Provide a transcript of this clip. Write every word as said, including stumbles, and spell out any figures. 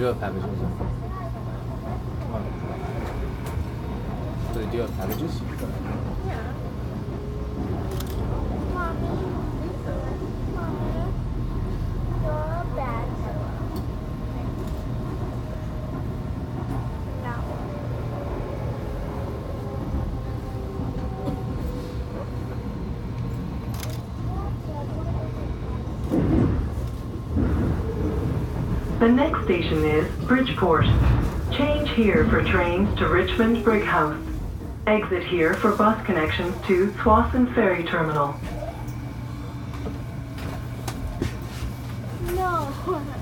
do have packages. What? So they do have packages? Yeah. Mommy, Mommy, you're a bad pillow. No. The next station is Bridgeport. Change here for trains to Richmond Brig House. Exit here for bus connections to Swanson Ferry Terminal. No.